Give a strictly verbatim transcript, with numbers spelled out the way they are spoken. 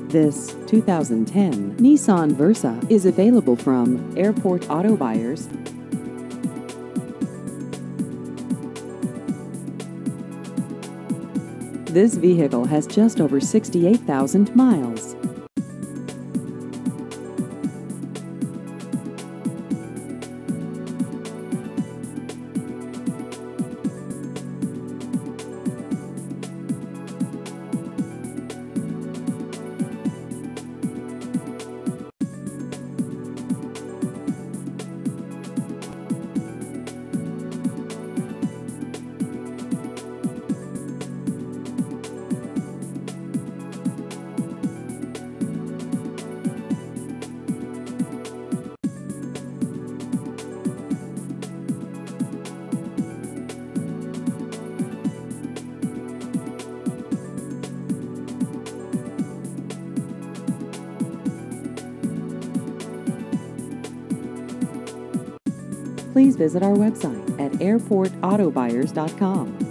This two thousand ten Nissan Versa is available from Airport Auto Buyers. This vehicle has just over sixty-eight thousand miles. Please visit our website at airport auto buyers dot com.